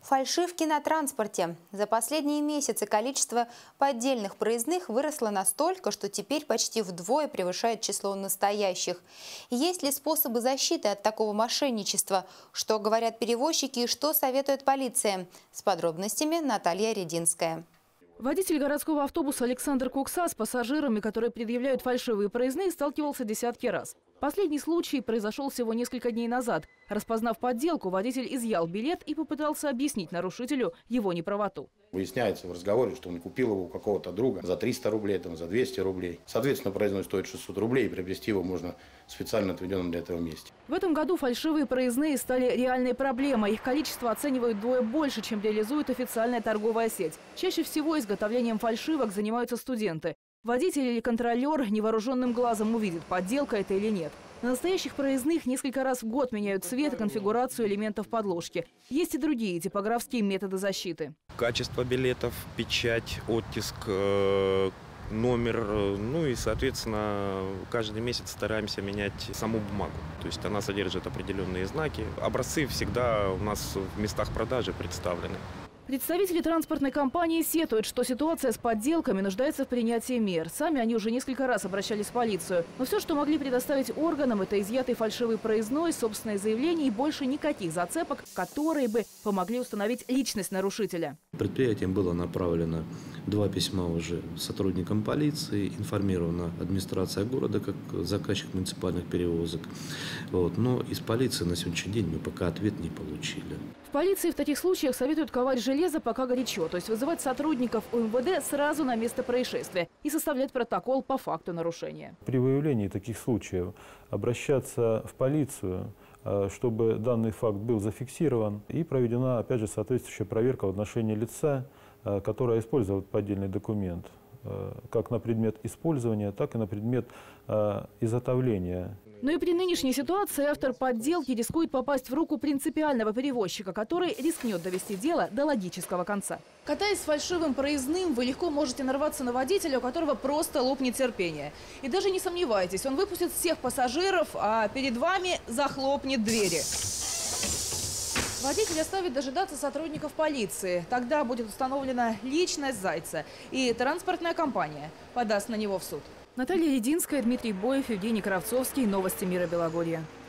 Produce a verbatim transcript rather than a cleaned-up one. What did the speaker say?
Фальшивки на транспорте. За последние месяцы количество поддельных проездных выросло настолько, что теперь почти вдвое превышает число настоящих. Есть ли способы защиты от такого мошенничества? Что говорят перевозчики и что советует полиция? С подробностями Наталья Рединская. Водитель городского автобуса Александр Кукса с пассажирами, которые предъявляют фальшивые проездные, сталкивался десятки раз. Последний случай произошел всего несколько дней назад. Распознав подделку, водитель изъял билет и попытался объяснить нарушителю его неправоту. Выясняется в разговоре, что он купил его у какого-то друга за триста рублей, там, за двести рублей. Соответственно, проездной стоит шестьсот рублей, и приобрести его можно в специально отведенном для этого месте. В этом году фальшивые проездные стали реальной проблемой. Их количество оценивают вдвое больше, чем реализует официальная торговая сеть. Чаще всего изготовлением фальшивок занимаются студенты. Водитель или контролер невооруженным глазом увидит, подделка это или нет. На настоящих проездных несколько раз в год меняют цвет и конфигурацию элементов подложки. Есть и другие типографские методы защиты. Качество билетов, печать, оттиск, номер. Ну и, соответственно, каждый месяц стараемся менять саму бумагу. То есть она содержит определенные знаки. Образцы всегда у нас в местах продажи представлены. Представители транспортной компании сетуют, что ситуация с подделками нуждается в принятии мер. Сами они уже несколько раз обращались в полицию. Но все, что могли предоставить органам, это изъятый фальшивый проездной, собственное заявление и больше никаких зацепок, которые бы помогли установить личность нарушителя. Предприятием было направлено два письма уже сотрудникам полиции, информирована администрация города как заказчик муниципальных перевозок. Вот. Но из полиции на сегодняшний день мы пока ответ не получили. В полиции в таких случаях советуют ковать железо пока горячо, то есть вызывать сотрудников УМВД сразу на место происшествия и составлять протокол по факту нарушения. При выявлении таких случаев обращаться в полицию, чтобы данный факт был зафиксирован и проведена, опять же, соответствующая проверка в отношении лица, которое использует поддельный документ, как на предмет использования, так и на предмет изготовления. Но и при нынешней ситуации автор подделки рискует попасть в руку принципиального перевозчика, который рискнет довести дело до логического конца. Катаясь с фальшивым проездным, вы легко можете нарваться на водителя, у которого просто лопнет терпение. И даже не сомневайтесь, он выпустит всех пассажиров, а перед вами захлопнет двери. Водитель оставит дожидаться сотрудников полиции. Тогда будет установлена личность зайца, и транспортная компания подаст на него в суд. Наталья Рединская, Дмитрий Боев, Евгений Кравцовский. Новости мира Белогорья.